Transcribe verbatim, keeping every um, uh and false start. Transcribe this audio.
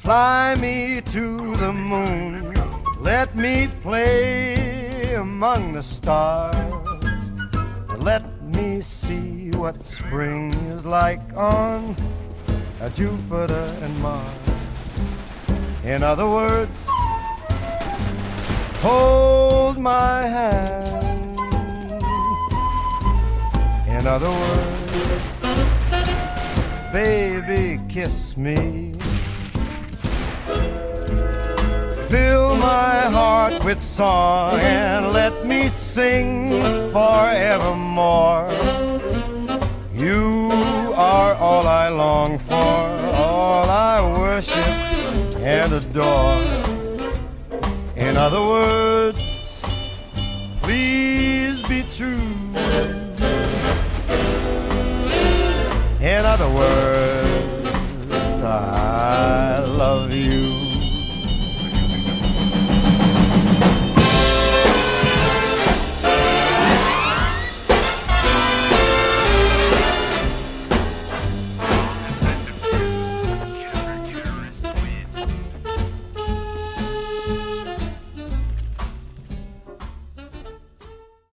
Fly me to the moon, let me play among the stars. Let me see what spring is like on Jupiter and Mars. In other words, hold my hand. In other words, baby, kiss me. Fill my heart with song and let me sing forevermore. You are all I long for, all I worship and adore. In other words, please be true. In other words,